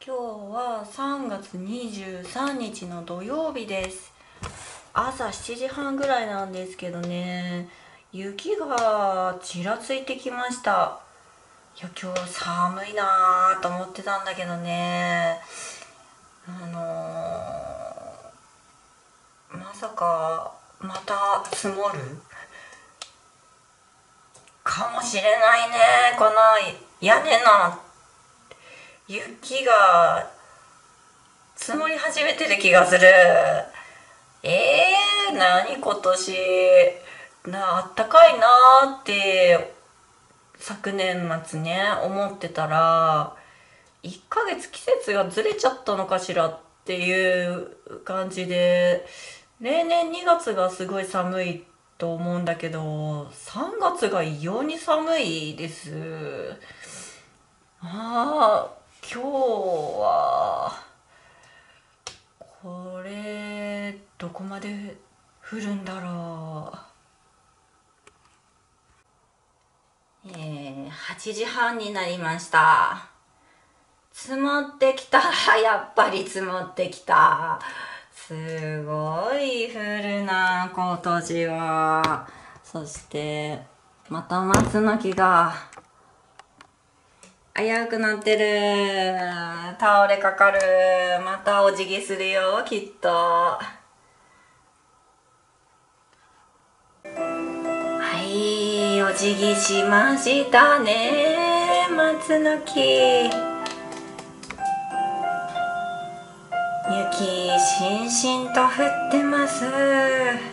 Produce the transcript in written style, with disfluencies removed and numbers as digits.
今日は3月23日の土曜日です。朝7時半ぐらいなんですけどね、雪がちらついてきました。いや、今日寒いなと思ってたんだけどね、まさかまた積もるかもしれないね。この屋根の雪が積もり始めてる気がする。何今年あったかいなーって昨年末ね思ってたら、1ヶ月季節がずれちゃったのかしらっていう感じで、例年2月がすごい寒いと思うんだけど、3月が異様に寒いです。今日はこれどこまで降るんだろう。8時半になりました。積もってきた。やっぱり積もってきた。すごい降るな今年は。そしてまた松の木が危うくなってる。倒れかかる。またお辞儀するよきっと。はい、お辞儀しましたね。松の木、雪しんしんと降ってます。